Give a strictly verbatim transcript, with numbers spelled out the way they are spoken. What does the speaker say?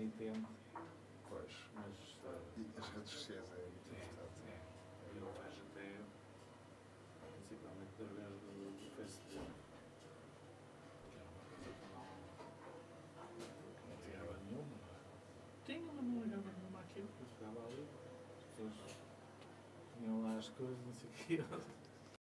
intermitente. Pois. Mas. Uh, e as redes sociais é muito importante. É, é. Eu vejo até, principalmente através do, do Facebook, que era uma coisa que não, que não ligava nenhuma. Tinha, mas não ligava nenhuma àquilo, porque eu ficava ali, as pessoas tinham lá as coisas, não sei o quê.